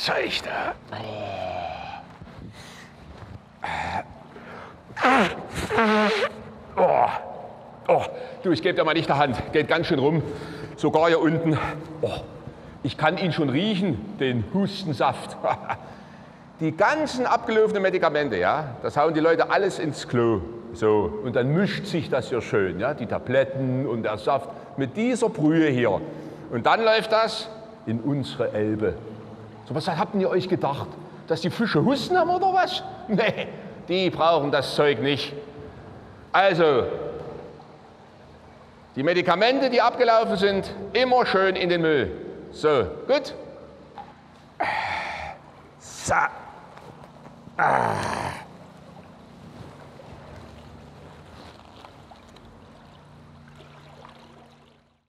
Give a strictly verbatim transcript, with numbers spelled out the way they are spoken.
Zeug da. Oh. Oh. Du, ich gebe dir mal nicht der Hand. Geht ganz schön rum. Sogar hier unten. Oh. Ich kann ihn schon riechen, den Hustensaft. Die ganzen abgelaufenen Medikamente, ja, das hauen die Leute alles ins Klo. So, und dann mischt sich das hier schön, ja, die Tabletten und der Saft mit dieser Brühe hier. Und dann läuft das in unsere Elbe. So, was habt ihr euch gedacht? Dass die Fische Husten haben oder was? Nee, die brauchen das Zeug nicht. Also, die Medikamente, die abgelaufen sind, immer schön in den Müll. So, gut? So. Ah.